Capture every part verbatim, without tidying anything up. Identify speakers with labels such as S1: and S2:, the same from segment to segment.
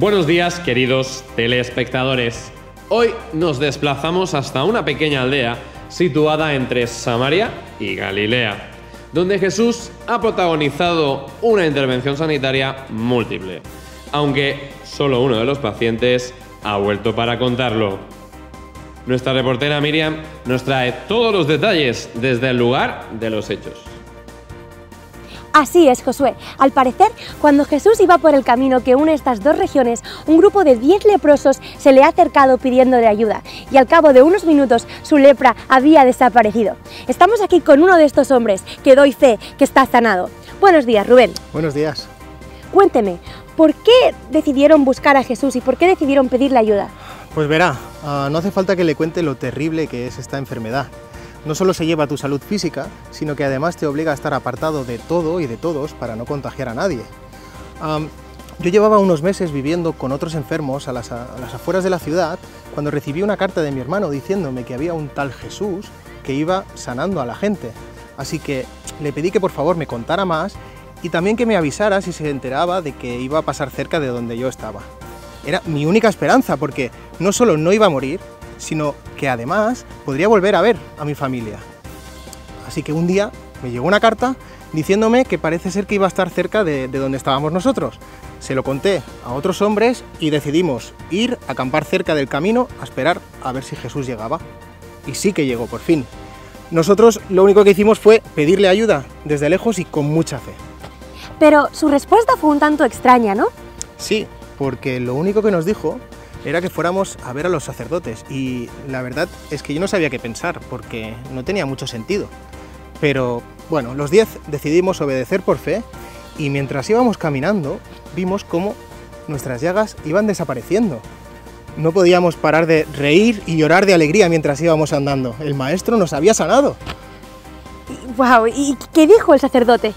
S1: Buenos días, queridos telespectadores. Hoy nos desplazamos hasta una pequeña aldea situada entre Samaria y Galilea, donde Jesús ha protagonizado una intervención sanitaria múltiple, aunque solo uno de los pacientes ha vuelto para contarlo. Nuestra reportera Miriam nos trae todos los detalles desde el lugar de los hechos.
S2: Así es, Josué. Al parecer, cuando Jesús iba por el camino que une estas dos regiones, un grupo de diez leprosos se le ha acercado pidiéndole ayuda, y al cabo de unos minutos su lepra había desaparecido. Estamos aquí con uno de estos hombres, que doy fe que está sanado. Buenos días, Rubén.
S3: Buenos días.
S2: Cuénteme, ¿por qué decidieron buscar a Jesús y por qué decidieron pedirle ayuda?
S3: Pues verá, uh, no hace falta que le cuente lo terrible que es esta enfermedad. No solo se lleva tu salud física, sino que además te obliga a estar apartado de todo y de todos para no contagiar a nadie. Um, yo llevaba unos meses viviendo con otros enfermos a las, a las afueras de la ciudad cuando recibí una carta de mi hermano diciéndome que había un tal Jesús que iba sanando a la gente. Así que le pedí que por favor me contara más y también que me avisara si se enteraba de que iba a pasar cerca de donde yo estaba. Era mi única esperanza porque no solo no iba a morir, sino que además podría volver a ver a mi familia. Así que un día me llegó una carta diciéndome que parece ser que iba a estar cerca de, de donde estábamos nosotros. Se lo conté a otros hombres y decidimos ir a acampar cerca del camino a esperar a ver si Jesús llegaba. Y sí que llegó, por fin. Nosotros lo único que hicimos fue pedirle ayuda desde lejos y con mucha fe.
S2: Pero su respuesta fue un tanto extraña, ¿no?
S3: Sí, porque lo único que nos dijo era que fuéramos a ver a los sacerdotes y la verdad es que yo no sabía qué pensar porque no tenía mucho sentido. Pero bueno, los diez decidimos obedecer por fe y mientras íbamos caminando vimos cómo nuestras llagas iban desapareciendo. No podíamos parar de reír y llorar de alegría mientras íbamos andando. El maestro nos había sanado.
S2: ¡Guau! ¿Y qué dijo el sacerdote?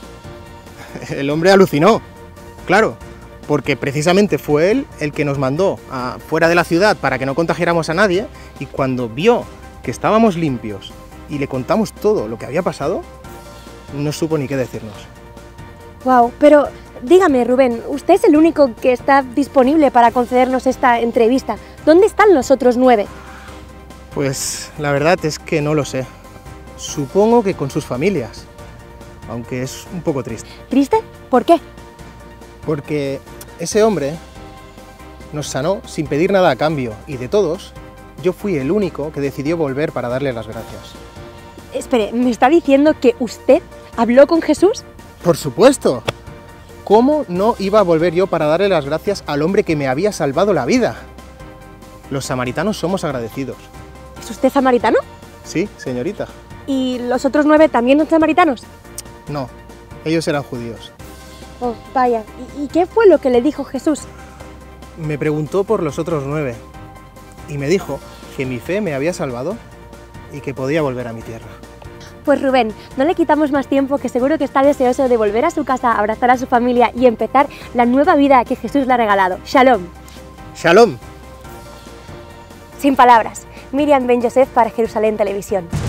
S3: El hombre alucinó, claro. Porque precisamente fue él el que nos mandó a, fuera de la ciudad para que no contagiáramos a nadie, y cuando vio que estábamos limpios y le contamos todo lo que había pasado, no supo ni qué decirnos.
S2: Wow, pero dígame, Rubén, usted es el único que está disponible para concedernos esta entrevista. ¿Dónde están los otros nueve?
S3: Pues la verdad es que no lo sé. Supongo que con sus familias, aunque es un poco triste.
S2: ¿Triste? ¿Por qué?
S3: Porque ese hombre nos sanó sin pedir nada a cambio, y de todos, yo fui el único que decidió volver para darle las gracias.
S2: Espere, ¿me está diciendo que usted habló con Jesús?
S3: ¡Por supuesto! ¿Cómo no iba a volver yo para darle las gracias al hombre que me había salvado la vida? Los samaritanos somos agradecidos.
S2: ¿Es usted samaritano?
S3: Sí, señorita.
S2: ¿Y los otros nueve también son samaritanos?
S3: No, ellos eran judíos.
S2: Oh, vaya. ¿Y qué fue lo que le dijo Jesús?
S3: Me preguntó por los otros nueve y me dijo que mi fe me había salvado y que podía volver a mi tierra.
S2: Pues Rubén, no le quitamos más tiempo, que seguro que está deseoso de volver a su casa, abrazar a su familia y empezar la nueva vida que Jesús le ha regalado. ¡Shalom!
S3: ¡Shalom!
S2: Sin palabras. Miriam Ben Yosef para Jerusalén Televisión.